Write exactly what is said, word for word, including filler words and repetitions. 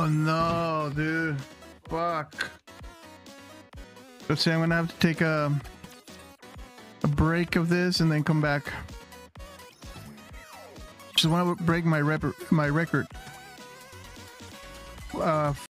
Oh no, dude. Fuck. Let's say I'm gonna have to take a a break of this and then come back. Just want to break my rep my record. Uh,